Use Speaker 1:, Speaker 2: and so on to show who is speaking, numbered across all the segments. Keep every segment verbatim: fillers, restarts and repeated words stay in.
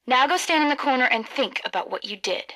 Speaker 1: Now go stand in the corner and think about what you did.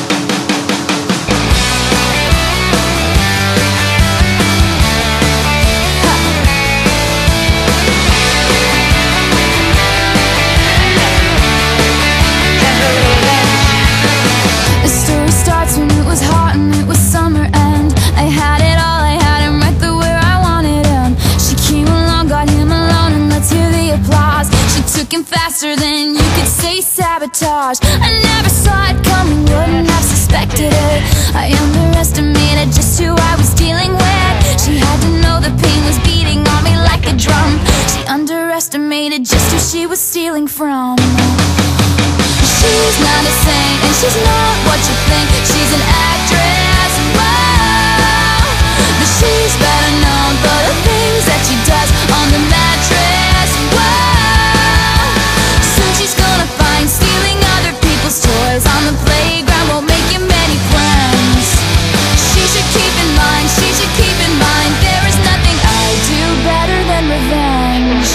Speaker 2: The story starts when it was hot and it was summer and I had it all, I had him right there where I wanted him. She came along, got him alone, and let's hear the applause. She took him faster than you could say sabotage. I never saw it coming, wouldn't have suspected it. I underestimated just who I was dealing with. She had to know the pain was beating on me like a drum. She underestimated just who she was stealing from. She's not a saint, and she's not what you think. She's an actress, wow. But she's better known for the things that she does on the mattress, wow. Soon she's gonna find stealing other people's toys on the playground won't make you many friends. She should keep in mind, she should keep in mind, there is nothing I do better than revenge.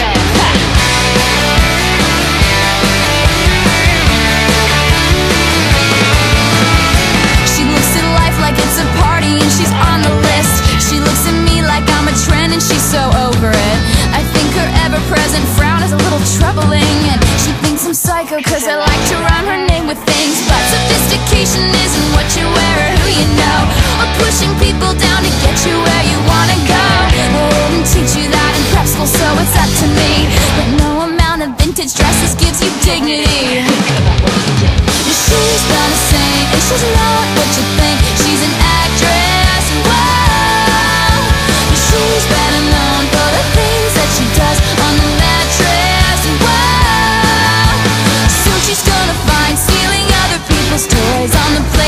Speaker 2: She's so over it. I think her ever-present frown is a little troubling, and she thinks I'm psycho cause I like to rhyme her name with things. But sophistication isn't what you wear or who you know, or pushing people down to get you where you wanna go. They didn't teach you that in prep school, so it's up to me. But no amount of vintage dresses gives you dignity. She's not a saint, and she's not what you think. She's an actress, wow. She's better known for the things that she does on the mattress, wow. Soon she's gonna find stealing other people's toys on the